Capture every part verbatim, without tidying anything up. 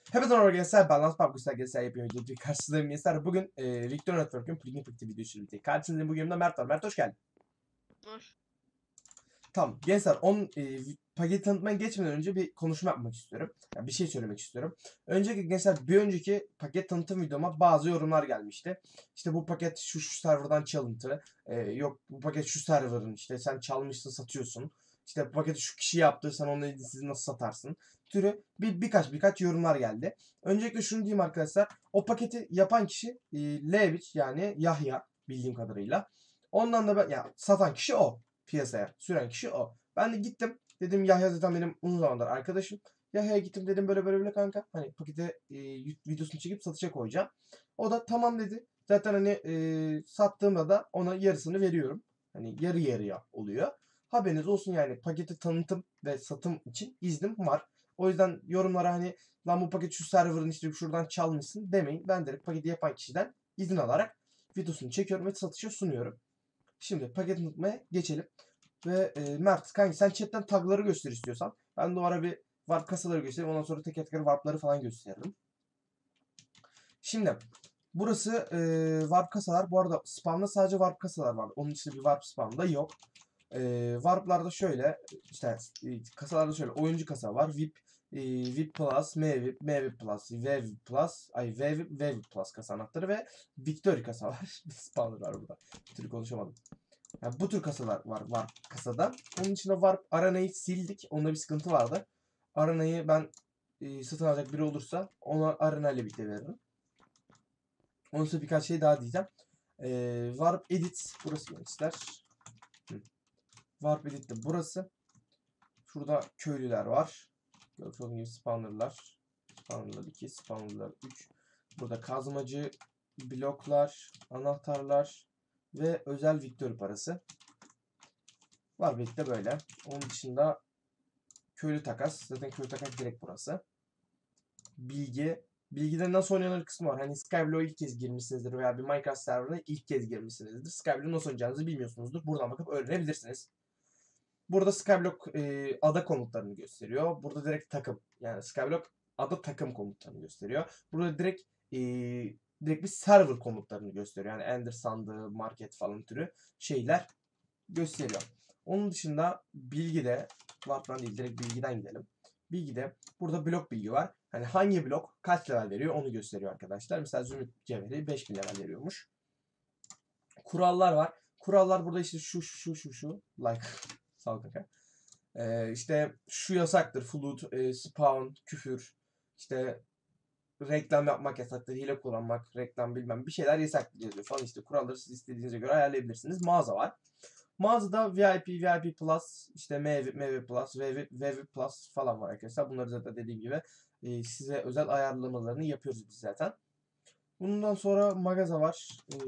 Hepinize merhaba gençler, ben Lans Pubquist'ten gençler yapıyorum videoyu karşınızdayım gençler. Bugün e, Victor Network'ün plugin paketi videosu birlikte. Karşınızdayım, bugün yanımda Mert var. Mert hoş geldin. Var. Tamam gençler, on e, paketi tanıtmaya geçmeden önce bir konuşma yapmak istiyorum. Yani bir şey söylemek istiyorum. Önceki gençler, bir önceki paket tanıtım videoma bazı yorumlar gelmişti. İşte bu paket şu şu serverdan çalıntı. E, yok bu paket şu serverın, işte sen çalmışsın satıyorsun. İşte bu paketi şu kişi yaptı, sen onu siz nasıl satarsın türü bir birkaç birkaç yorumlar geldi. Öncelikle şunu diyeyim arkadaşlar. O paketi yapan kişi e, Leviç, yani Yahya bildiğim kadarıyla. Ondan da ben, ya satan kişi o. Piyasaya süren kişi o. Ben de gittim. Dedim Yahya zaten benim uzun zamandır arkadaşım. Yahya'ya gittim, dedim böyle böyle böyle kanka. Hani pakete e, videosunu çekip satışa koyacağım. O da tamam dedi. Zaten hani e, sattığımda da ona yarısını veriyorum. Hani yarı yarıya oluyor. Haberiniz olsun, yani paketi tanıtım ve satım için iznim var. O yüzden yorumlara hani lan bu paket şu serverın işte şuradan çalmışsın demeyin. Ben direkt paketi yapan kişiden izin alarak videosunu çekiyorum ve satışa sunuyorum. Şimdi paket tanıtmaya geçelim. Ve e, Mert kanka, sen chatten tagları göster istiyorsan. Ben de o ara bir warp kasaları göstereyim. Ondan sonra teker teker warpları falan gösteririm. Şimdi burası e, warp kasalar. Bu arada spamda sadece warp kasalar var. Onun dışında bir warp spamda yok. E, warplarda şöyle işte e, kasalarda şöyle oyuncu kasa var. V I P, e, V I P Plus, M V I P, M V I P Plus, V V I P Plus, ay V V I P, V V I P Plus kasa anahtarı ve Victory kasa var. Spawner var burada. Bir türlü konuşamadım. Yani bu tür kasalar var var kasada. Onun dışında Warp Arena'yı sildik. Onda bir sıkıntı vardı. Arena'yı ben e, satın alacak biri olursa ona Arena ile birlikte veririm. Onun dışında birkaç şey daha diyeceğim. E, Warp Edit burası gençler. Hı. Warp Edit de burası. Şurada köylüler var. Görmüş olduğunuz gibi spawnerlar. Spawnerlar iki, spawnerlar üç. Burada kazmacı, bloklar, anahtarlar ve özel Victory parası. Var birlikte böyle. Onun dışında köylü takas. Zaten köylü takas direkt burası. Bilgi. Bilgide nasıl oynanır kısmı var. Hani Skyblock'a ilk kez girmişsinizdir veya bir Minecraft serverına ilk kez girmişsinizdir. Skyblock'u nasıl oynayacağınızı bilmiyorsunuzdur. Buradan bakıp öğrenebilirsiniz. Burada Skyblock e, ada komutlarını gösteriyor. Burada direkt takım. Yani Skyblock ada takım komutlarını gösteriyor. Burada direkt e, direkt bir server komutlarını gösteriyor. Yani Ender sandığı, market falan türü şeyler gösteriyor. Onun dışında bilgide, Warp'tan değil direkt bilgiden gidelim. Bilgide burada blok bilgi var. Hani hangi blok kaç level veriyor onu gösteriyor arkadaşlar. Mesela zümrüt cevheri beş bin level veriyormuş. Kurallar var. Kurallar burada işte şu şu şu şu like sağ kaka. Ee, işte şu yasaktır. Flood, e, spawn, küfür, işte reklam yapmak yasaktır, hile kullanmak, reklam bilmem bir şeyler yasaktır yazıyor falan, işte kuralları siz istediğinize göre ayarlayabilirsiniz. Mağaza var. Mağazada V I P, V I P Plus, işte M V, M V Plus, V V, V V Plus falan var arkadaşlar. Bunları zaten dediğim gibi e, size özel ayarlamalarını yapıyoruz biz zaten. Bundan sonra mağaza var. E,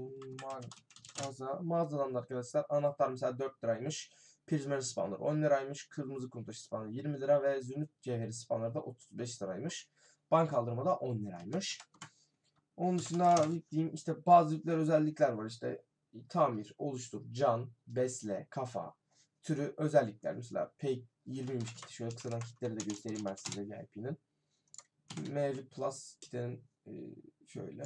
mağaza. Mağazadan da arkadaşlar anahtar mesela dört liraymış. Prizmalı spawner on liraymış. Kırmızı kum taşı spawner yirmi lira ve zümrüt cevheri spawner da otuz beş liraymış. Bank kaldırma da on liraymış. Onun dışında diyeyim işte bazı özellikler var, işte tamir, oluştur, can, besle, kafa türü özellikler. Mesela P yirmiymiş kiti. Şöyle kısadan kitleri de göstereyim ben size V I P'nin. M V Plus kitinin e, şöyle.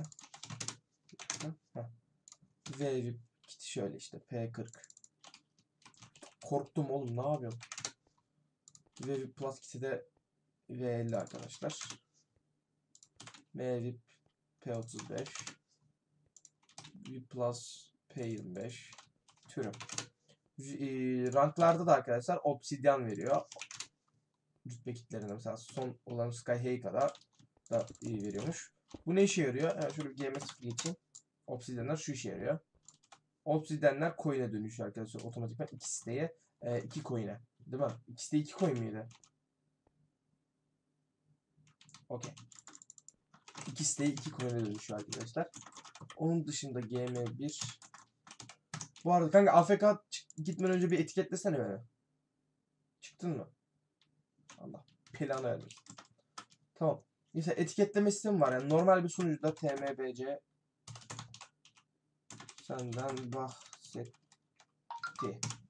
V V kiti şöyle işte P kırk. Korktum oğlum, ne yapıyorum? V V Plus kiti de V elli arkadaşlar. M V P otuz beş. V Plus P yirmi beş türü. E, ranklarda da arkadaşlar obsidyen veriyor. Rütbe kitlerinde mesela son olan Sky Heika'da da iyi veriyormuş. Bu ne işe yarıyor? Yani şöyle bir G M S geçeyim. Obsidyenler şu işe yarıyor. Obsidyenler coin'e dönüşüyor arkadaşlar otomatikman iki siteye e, iki coin'e. Değil mi? iki siteye iki coin miydi? Okey. iki siteye iki coin'e dönüşüyor arkadaşlar. Onun dışında G M bir. Bu arada kanka A F K gitmeden önce bir etiketlesene beni. Çıktın mı? Allah planı vermiş. Tamam. Mesela etiketleme sistemi var. Yani normal bir sunucuda T M B C senden bahsetti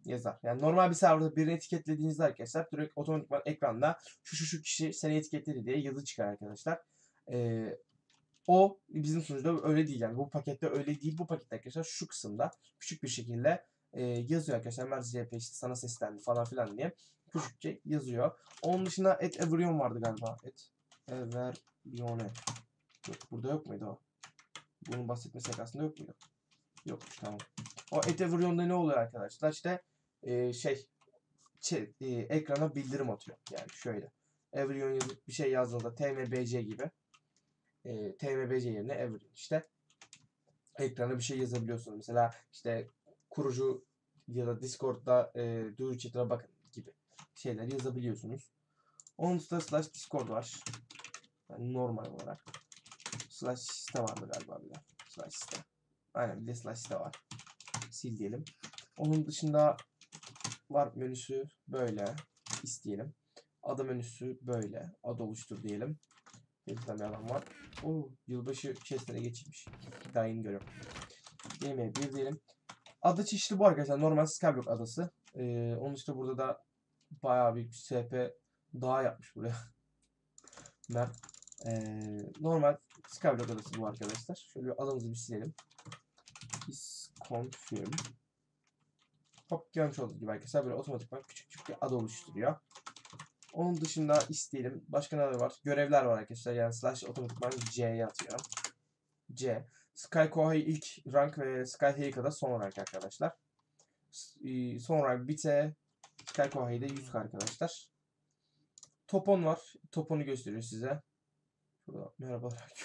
yazar. Yani normal bir serverda birini etiketlediğinizde arkadaşlar direkt otomatikman ekranda şu şu şu kişi seni etiketledi diye yazı çıkar arkadaşlar. Ee, o bizim sunucuda öyle değil yani bu pakette öyle değil. Bu pakette arkadaşlar şu kısımda küçük bir şekilde e, yazıyor arkadaşlar. Mert C P işte sana seslendi falan filan diye küçükçe yazıyor. Onun dışında at everyone vardı galiba. At everyone. Yok, burada yok muydu o? Bunun bahsetmesi aslında yok muydu? Yokmuş, tamam. O at everyone'da ne oluyor arkadaşlar? İşte e, şey çe- e, ekrana bildirim atıyor. Yani şöyle. Everyone yazıp bir şey yazdığında T M B C gibi e, T M B C yerine everyone işte ekrana bir şey yazabiliyorsunuz. Mesela işte kurucu ya da Discord'da e, duyuru chat'ine bakın gibi şeyler yazabiliyorsunuz. Onun dışında slash Discord var. Yani normal olarak. Slash site vardı galiba bir de. Slash site. Aynen bir de slash site var. Sil diyelim. Onun dışında var menüsü böyle. İsteyelim. Ada menüsü böyle. Ada oluştur diyelim. Bir tane adam var. Oo, yılbaşı chest'ine geçirmiş. Daha yeni görüyorum. Y M bir diyelim. Ada çeşitli bu arkadaşlar. Normal Skyblock adası. Ee, onun işte burada da bayağı bir S P daha yapmış buraya. Mert. Ee, normal Skyblock adası bu arkadaşlar. Şöyle adamızı bir silelim. Is confirm. Hop, görmüş olduğunuz gibi arkadaşlar böyle otomatikman küçük küçük bir ada oluşturuyor. Onun dışında isteyelim. Başka neler var? Görevler var arkadaşlar. Yani slash otomatikman C'ye atıyor. C. Sky Kohai ilk rank ve Sky Heika'da son rank arkadaşlar. Son rank bite. Sky Kohai'de yüz arkadaşlar. Topon var. Toponu gösteriyor size. Burada merhabalar A Q.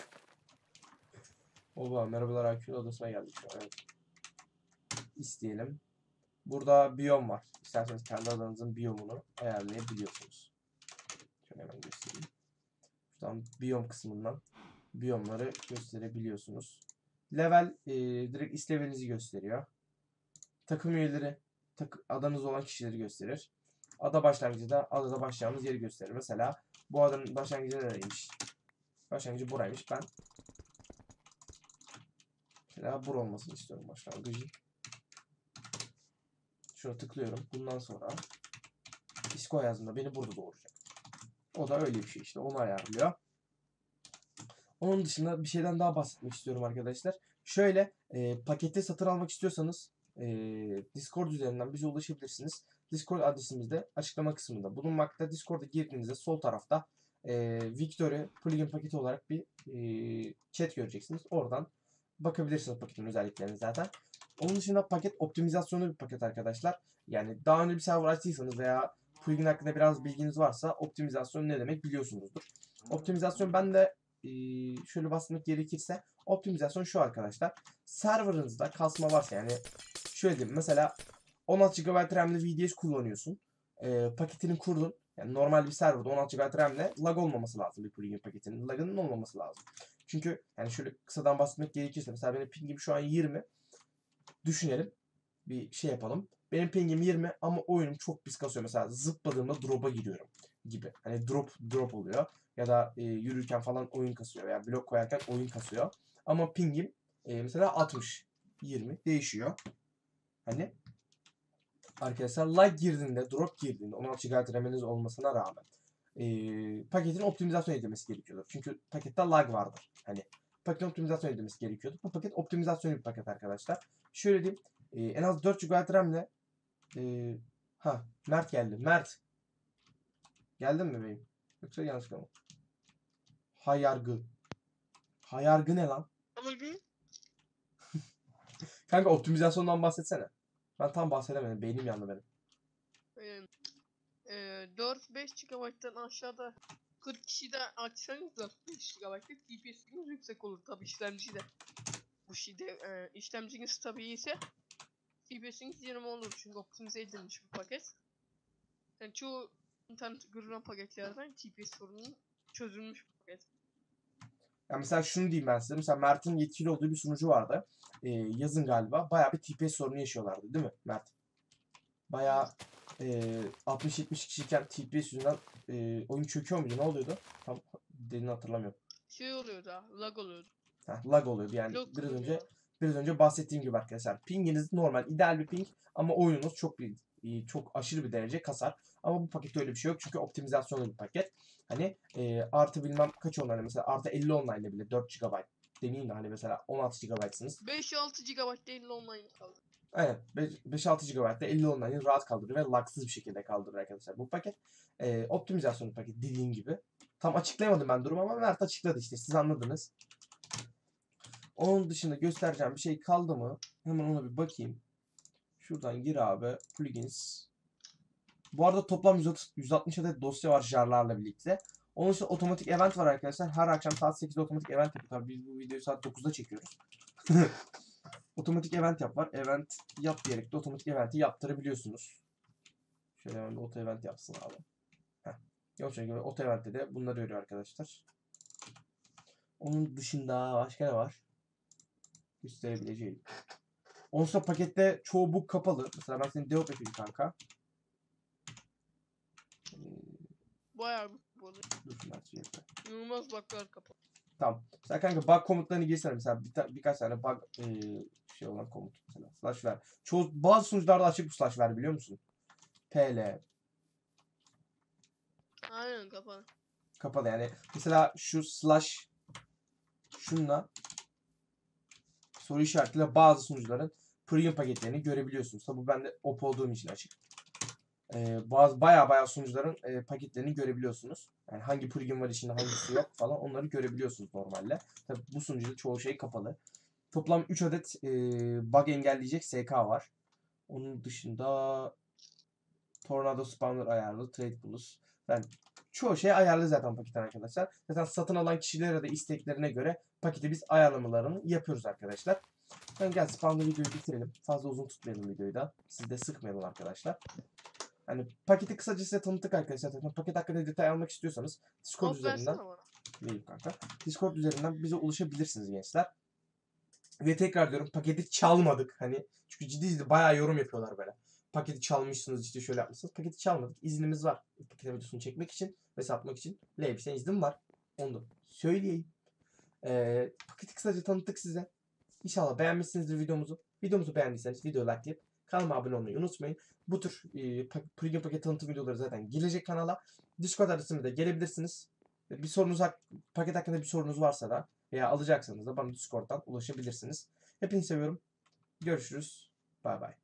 Oba, merhabalar A Q odasına geldik şu an. Evet. İsteyelim. Burada biyom var. İsterseniz kendi adanızın biyomunu ayarlayabiliyorsunuz. Şöyle hemen göstereyim. Şuradan biyom kısmından biyomları gösterebiliyorsunuz. Level e, direkt islevelinizi gösteriyor. Takım üyeleri, tak, adanız olan kişileri gösterir. Ada başlangıcı da adada başlayacağımız yeri gösterir. Mesela bu adanın başlangıcı nereymiş? Başlangıcı buraymış. Ben mesela bur olmasını istiyorum başlangıcı. Şuna tıklıyorum. Bundan sonra Disco yazdığında beni burada doğuracak. O da öyle bir şey işte. Onu ayarlıyor. Onun dışında bir şeyden daha bahsetmek istiyorum arkadaşlar. Şöyle e, paketi satın almak istiyorsanız e, Discord üzerinden bize ulaşabilirsiniz. Discord adresimiz de açıklama kısmında bulunmakta. Discord'a girdiğinizde sol tarafta e, Victory plugin paketi olarak bir e, chat göreceksiniz. Oradan bakabilirsiniz paketin özelliklerine zaten. Onun dışında paket optimizasyonlu bir paket arkadaşlar. Yani daha önce bir server açtıysanız veya plugin hakkında biraz bilginiz varsa optimizasyon ne demek biliyorsunuzdur. Optimizasyon ben de e, şöyle bahsetmek gerekirse optimizasyon şu arkadaşlar. Serverınızda kasma varsa yani şöyle diyeyim mesela on altı gigabayt RAM'li V D S kullanıyorsun. E, paketini kurdun. Yani normal bir serverda on altı gigabayt RAM'le lag olmaması lazım bir plugin paketinin. Lagının olmaması lazım. Çünkü yani şöyle kısadan bahsetmek gerekirse mesela benim pingim şu an yirmi. Düşünelim. Bir şey yapalım. Benim pingim yirmi ama oyunum çok pis kasıyor. Mesela zıpladığımda drop'a giriyorum gibi. Hani drop drop oluyor. Ya da e, yürürken falan oyun kasıyor veya blok koyarken oyun kasıyor. Ama pingim e, mesela altmış, yirmi değişiyor. Hani arkadaşlar lag girdiğinde, drop girdiğinde on altı gigabayt RAM'iniz olmasına rağmen e, paketin optimizasyon edilmesi gerekiyordur. Çünkü pakette lag vardır. Hani paketin optimizasyon edilmesi gerekiyordur. Bu paket optimizasyon bir paket arkadaşlar. Şöyle diyeyim. E, en az dört gigabayt RAM'le e, ha Mert geldi. Mert. Geldin mi bebeğim? Yoksa yanlışlıkla mı? Hayargı. Hayargı ne lan? Kanka optimizasyondan bahsetsene. Ben tam bahsedemedim. Beynim yandı benim. Ee, e, dört beş gigabayttan aşağıda kırk kişi de açsanız da beş gigabayt'ta T P S'iniz yüksek olur tabi işlemci de. Bu şeyde e, işlemciniz tabi ise T P S'iniz yirmi olur çünkü optimize edilmiş bir paket. Yani çoğu internet görülen paketlerden T P S sorunun çözülmüş bir paket. Yani mesela şunu diyeyim ben size. Mesela Mert'in yetkili olduğu bir sunucu vardı. Ee, yazın galiba. Bayağı bir T P S sorunu yaşıyorlardı değil mi Mert? Bayağı e, altmış yetmiş kişiyken T P S yüzünden e, oyun çöküyor muydu? Ne oluyordu? Tam dediğini hatırlamıyorum. Şey oluyordu ha, lag oluyordu. Heh, lag oluyordu yani Log biraz önce kullanıyorlar. biraz önce bahsettiğim gibi arkadaşlar. Pinginiz normal ideal bir ping ama oyununuz çok bir e, çok aşırı bir derece kasar. Ama bu pakette öyle bir şey yok çünkü optimizasyonlu bir paket. Hani e, artı bilmem kaç online mesela artı elli online ile bile dört gigabayt demeyin de hani mesela on altı gigabaytsınız. beş altı gigabayt değil online kaldı. Aynen beş altı gigabaytta elli online'ı rahat kaldırır ve lagsız bir şekilde kaldırır arkadaşlar bu paket. E, optimizasyonlu paket dediğim gibi. Tam açıklayamadım ben durumu ama Mert açıkladı işte siz anladınız. Onun dışında göstereceğim bir şey kaldı mı? Hemen ona bir bakayım. Şuradan gir abi. Plugins. Bu arada toplam yüz altmış adet dosya var jarlarla birlikte. Onun için otomatik event var arkadaşlar. Her akşam saat sekizde otomatik event yapıyor. Tabii biz bu videoyu saat dokuzda çekiyoruz. Otomatik event yap var. Event yap diyerek de otomatik eventi yaptırabiliyorsunuz. Şöyle hemen bir auto event yapsın abi. Heh. Gördüğünüz gibi auto eventte de bunları görüyor arkadaşlar. Onun dışında başka ne var? Gösterebileceğim. Onsa pakette çoğu book kapalı. Mesela ben senin deop yapayım kanka. Ee, Bayağı bir kapalı. dur şundan şey yapayım. İnanılmaz bug'lar kapalı. Tamam. Sen kanka bug komutlarını girsene mesela bir ta birkaç tane bug ee, şey olan komut mesela. Slash ver. Çoğu bazı sunucularda açık bu slash ver biliyor musun? P L Aynen kapalı. kapalı yani. Mesela şu slash şunla soru işaretiyle bazı sunucuların premium paketlerini görebiliyorsunuz. Tabi bu bende op olduğum için açık. Ee, bazı baya baya sunucuların e, paketlerini görebiliyorsunuz. Yani hangi plugin var içinde hangisi yok falan onları görebiliyorsunuz normalde. Tabi bu sunucuda çoğu şey kapalı. Toplam üç adet e, bug engelleyecek S K var. Onun dışında Tornado Spawner ayarlı, Trade Plus. Yani çoğu şey ayarlı zaten paketten arkadaşlar. Zaten satın alan kişilere de isteklerine göre paketi biz ayarlamalarını yapıyoruz arkadaşlar. Yani gel Spawner videoyu bitirelim. Fazla uzun tutmayalım videoyu da. Siz de sıkmayalım arkadaşlar. Hani paketi kısaca size tanıttık arkadaşlar. Zaten paket hakkında detay almak istiyorsanız Discord Hop üzerinden versene bana. vereyim kanka. Discord üzerinden bize ulaşabilirsiniz gençler. Ve tekrar diyorum paketi çalmadık. Hani çünkü ciddi ciddi bayağı yorum yapıyorlar böyle. Paketi çalmışsınız işte şöyle yapmışsınız. Paketi çalmadık. İznimiz var. Paket videosunu çekmek için ve satmak için. Leybis'ten iznim var. Onu da söyleyeyim. Ee, paketi kısaca tanıttık size. İnşallah beğenmişsinizdir videomuzu. Videomuzu beğendiyseniz videoyu likelayıp kanalıma abone olmayı unutmayın. Bu tür e, plugin paket tanıtım videoları zaten gelecek kanala. Discord adresime de gelebilirsiniz. Bir sorunuz paket hakkında bir sorunuz varsa da veya alacaksanız da bana Discord'dan ulaşabilirsiniz. Hepinizi seviyorum. Görüşürüz. Bay bay.